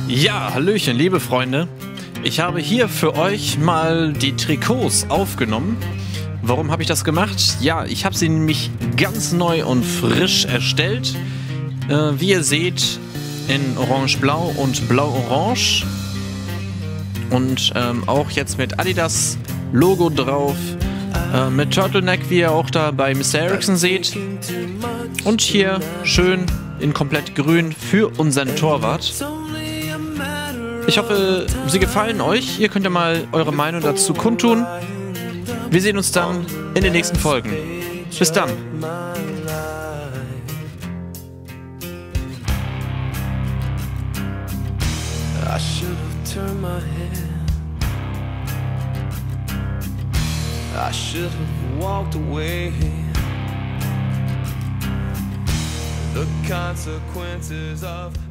Ja, hallöchen, liebe Freunde. Ich habe hier für euch mal die Trikots aufgenommen. Warum habe ich das gemacht? Ja, ich habe sie nämlich ganz neu und frisch erstellt. Wie ihr seht, in Orange-Blau und Blau-Orange. Und auch jetzt mit Adidas Logo drauf. Mit Turtleneck, wie ihr auch da bei Mr. Ericsson seht. Und hier schön in komplett grün für unseren Torwart. Ich hoffe, sie gefallen euch. Ihr könnt ja mal eure Meinung dazu kundtun. Wir sehen uns dann in den nächsten Folgen. Bis dann. I should have walked away. The consequences of